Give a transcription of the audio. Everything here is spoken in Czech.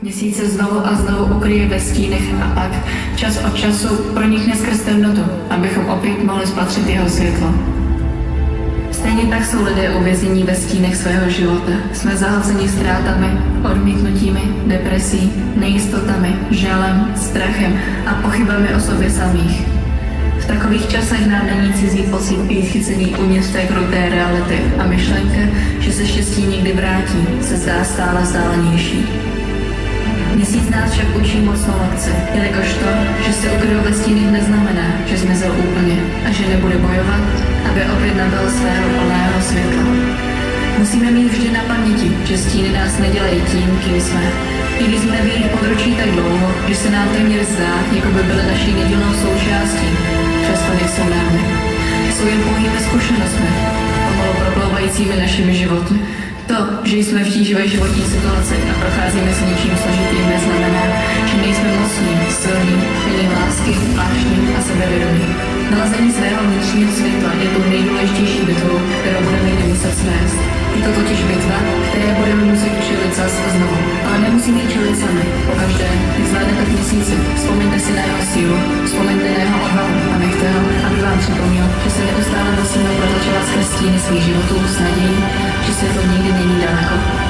Měsíc se znovu a znovu ukryje ve stínech a pak čas od času pronikne skrz temnotu, abychom opět mohli spatřit jeho světlo. Stejně tak jsou lidé uvěznění ve stínech svého života. Jsme zahlceni ztrátami, odmítnutími, depresí, nejistotami, žalem, strachem a pochybami o sobě samých. V takových časech nám není cizí pocit být chycený uvnitř té kruté reality a myšlenka, že se štěstí někdy vrátí, se zdá stále vzdálenější. Měsíc nás však učí mocnou lekci, jelikož to, že se ukryl ve stínech, neznamená, že zmizel úplně a že nebude bojovat, aby opět nabyl svého plného světla. Musíme mít vždy na paměti, že stíny nás nedělají tím, kým jsme. I když jsme v jejich područí tak dlouho, že se nám téměř zdá, jako by byly naší nedílnou součástí, přesto nejsou námi. Jsou jen pouhými zkušenostmi, pomalu proplouvajícími našimi životy. To, že jsme v tíživé životní situaci a procházíme s něčím složitým, neznamená, že nejsme mocní, silní, plní lásky, vášní a sebevědomí. Nalezení svého vnitřního světla je tou nejdůležitější bitvou, kterou budeme někdy muset svést. Je to totiž bitva, které budeme muset čelit zas a znovu. Ale nemusíme ji čelit sami. Pokaždé, když zvládnete v měsíci, vzpomeňte si na jeho sílu, vzpomeňte na jeho odvahu a nechte ho, aby vám připomněl, že se neustále musíme protlačovat skrz stíny svých životů s nadějí, že světlo nikdy není daleko.